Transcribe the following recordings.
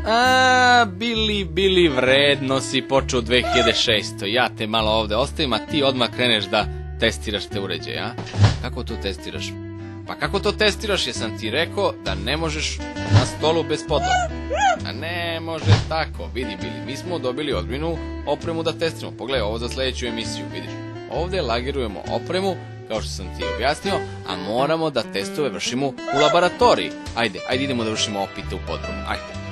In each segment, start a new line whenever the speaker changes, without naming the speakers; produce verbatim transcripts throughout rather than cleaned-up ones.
A, bili, bili, vredno si počeo dve hiljade šeste. Ja te malo ovde ostavim, a ti odmah kreneš da testiraš te uređaje, a? Kako to testiraš? Pa kako to testiraš? Jesam ti rekao da ne možeš na stolu bez podloga. A ne može tako. Vidi, bili, mi smo dobili ozbiljnu opremu da testiramo. Pogledaj ovo za sljedeću emisiju, vidiš. Ovde lagirujemo opremu, kao što sam ti objasnio, a moramo da testove vršimo u laboratoriji. Ajde, ajde idemo da vršimo opite u podrumu, ajde.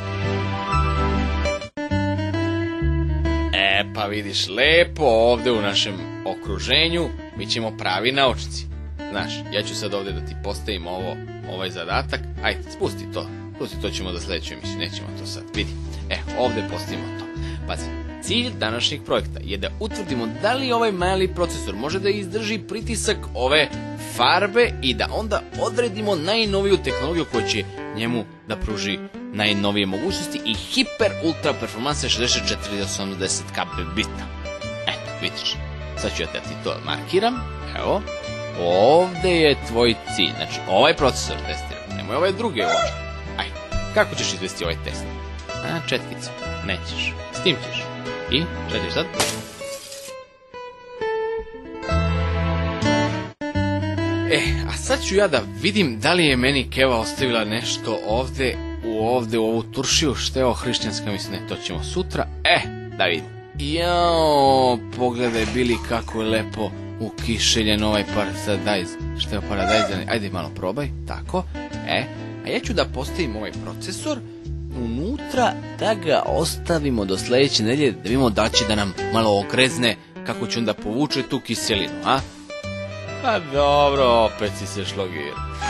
E, pa vidiš, lepo ovde u našem okruženju mi ćemo pravi naučnici. Znaš, ja ću sad ovde da ti postavim ovo, ovaj zadatak. Ajde, spusti to. Spusti, to ćemo da sljedeću emisiju, nećemo to sad. Vidi, e, ovde postavimo to. Pazi, cilj današnjeg projekta je da utvrdimo da li ovaj mali procesor može da izdrži pritisak ove farbe i da onda odredimo najnoviju tehnologiju koja će njemu da pruži najnovije mogućnosti i hiper ultra performanse šezdeset četiri do osamdeset K bita. Eto, vidiš, sad ću ja da ti to markiram, evo, ovde je tvoj cilj, znači ovaj procesor testiram, nemoj ovaj drugi uopšte. Ajde, kako ćeš izvesti ovaj test? A, četkica, nećeš, s tim ćeš. I, četiš sad? E, a sad ću ja da vidim da li je meni Keva ostavila nešto ovde, u ovde, u ovu turšiju, što je ovo hrišćanska, mislim, ne, to ćemo sutra. E, da vidim. Jao, pogledaj, Bili, kako je lepo ukišeljen ovaj paradajz. Što je paradajz? Ajde malo probaj, tako. E, a ja ću da postavim ovaj procesor unutra, da ga ostavimo do sljedeće nedelje, da vidimo da će da nam malo okrezne, kako će onda povuče tu kiselinu, a? Pa dobro, opet si se šlogirao.